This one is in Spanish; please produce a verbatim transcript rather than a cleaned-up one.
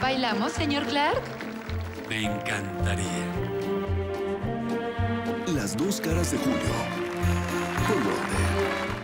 ¿Bailamos, señor Clark? Me encantaría. Las dos caras de Julio. Por Wonder.